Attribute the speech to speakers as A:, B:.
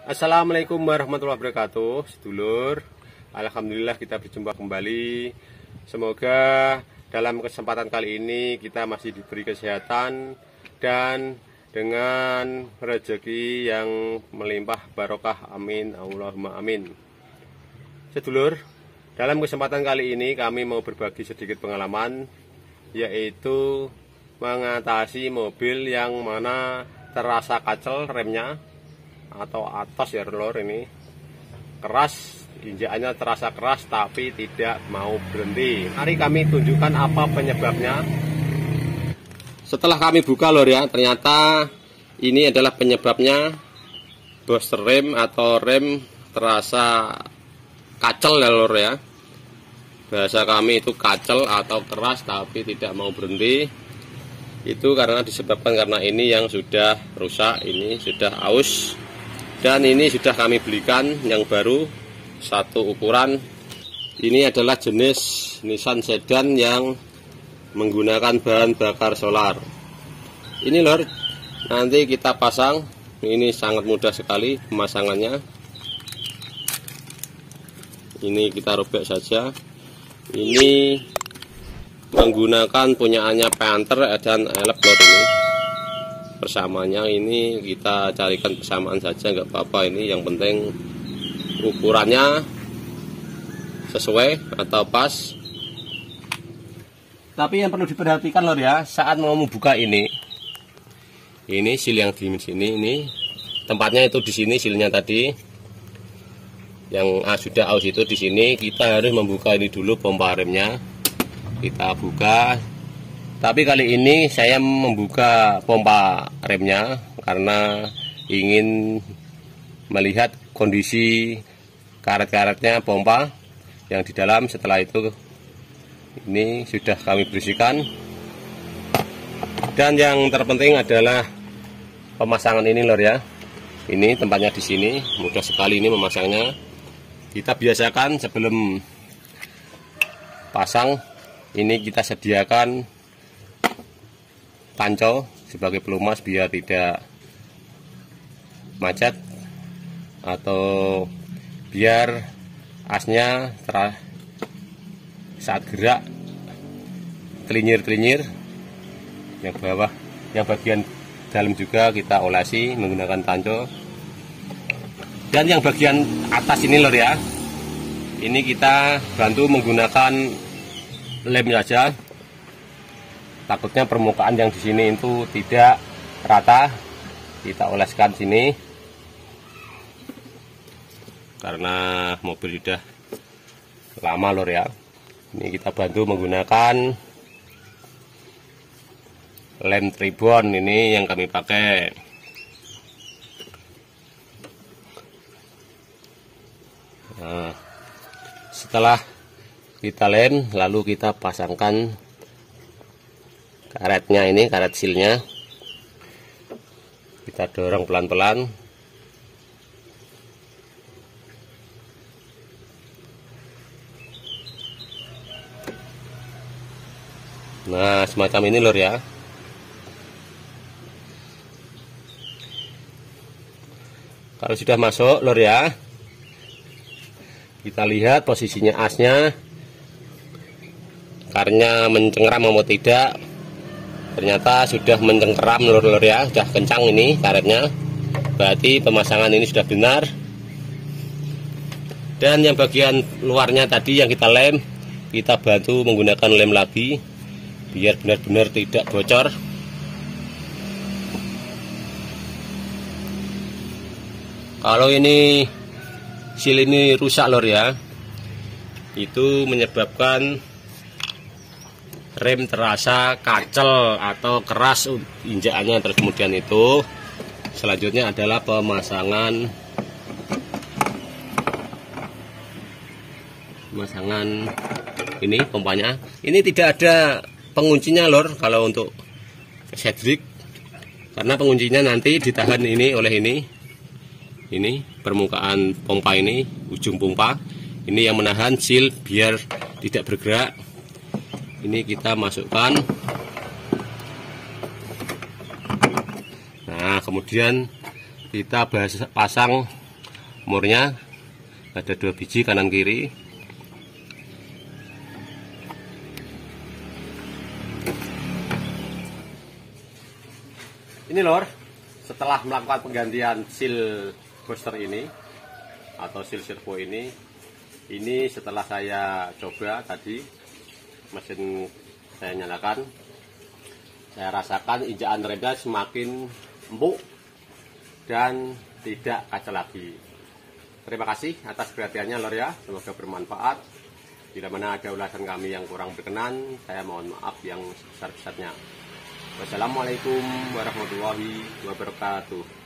A: Assalamualaikum warahmatullahi wabarakatuh, sedulur. Alhamdulillah kita berjumpa kembali. Semoga dalam kesempatan kali ini kita masih diberi kesehatan dan dengan rezeki yang melimpah barokah. Amin, Allahumma amin. Sedulur, dalam kesempatan kali ini kami mau berbagi sedikit pengalaman, yaitu mengatasi mobil yang mana terasa kacel remnya atau atas ya lor, ini keras, injakannya terasa keras tapi tidak mau berhenti. Mari kami tunjukkan apa penyebabnya. Setelah kami buka lor ya, ternyata ini adalah penyebabnya, bos rem atau rem terasa kacel ya lor ya. Bahasa kami itu kacel atau keras tapi tidak mau berhenti. Itu karena disebabkan karena ini yang sudah rusak, ini sudah aus. Dan ini sudah kami belikan yang baru, satu ukuran. Ini adalah jenis Nissan Sedan yang menggunakan bahan bakar solar. Ini lor, nanti kita pasang. Ini sangat mudah sekali pemasangannya. Ini kita robek saja. Ini menggunakan punyaannya Panther dan Elep lor ini. Persamaannya ini kita carikan persamaan saja, nggak apa-apa. Ini yang penting ukurannya sesuai atau pas. Tapi yang perlu diperhatikan lor ya, saat mau membuka ini sil yang di sini, ini tempatnya itu di sini silnya tadi yang sudah aus itu di sini. Kita harus membuka ini dulu, pompa remnya kita buka. Tapi kali ini saya membuka pompa remnya karena ingin melihat kondisi karet-karetnya pompa yang di dalam. Setelah itu ini sudah kami bersihkan. Dan yang terpenting adalah pemasangan ini lor ya. Ini tempatnya di sini, mudah sekali ini memasangnya. Kita biasakan sebelum pasang ini kita sediakan panco sebagai pelumas biar tidak macet atau biar asnya saat gerak kelinyir-kelinyir. Yang bawah, yang bagian dalam juga kita olesi menggunakan panco. Dan yang bagian atas ini lor ya, ini kita bantu menggunakan lem saja. Takutnya permukaan yang di sini itu tidak rata, kita oleskan sini karena mobil sudah lama lor ya. Ini kita bantu menggunakan lem tribon, ini yang kami pakai. Nah, setelah kita lem, lalu kita pasangkan karetnya, ini karet silnya kita dorong pelan-pelan. Nah semacam ini lor ya. Kalau sudah masuk lor ya, kita lihat posisinya asnya, karetnya mencengkeram mau tidak. Ternyata sudah mencengkeram lor ya, sudah kencang ini karetnya. Berarti pemasangan ini sudah benar. Dan yang bagian luarnya tadi yang kita lem, kita bantu menggunakan lem lagi biar benar-benar tidak bocor. Kalau ini sil ini rusak lor ya, itu menyebabkan rem terasa kacel atau keras injakannya. Terus kemudian itu selanjutnya adalah pemasangan ini pompanya. Ini tidak ada penguncinya lor kalau untuk sedrik, karena penguncinya nanti ditahan ini oleh ini permukaan pompa, ini ujung pompa ini yang menahan sil biar tidak bergerak. Ini kita masukkan. Nah kemudian kita pasang murnya ada 2 biji kanan kiri. Ini lor, setelah melakukan penggantian seal booster ini atau seal servo ini setelah saya coba tadi, mesin saya nyalakan, saya rasakan injakan remnya semakin empuk dan tidak kacau lagi. Terima kasih atas perhatiannya lor ya, semoga bermanfaat. Bila mana ada ulasan kami yang kurang berkenan, saya mohon maaf yang sebesar-besarnya. Wassalamualaikum warahmatullahi wabarakatuh.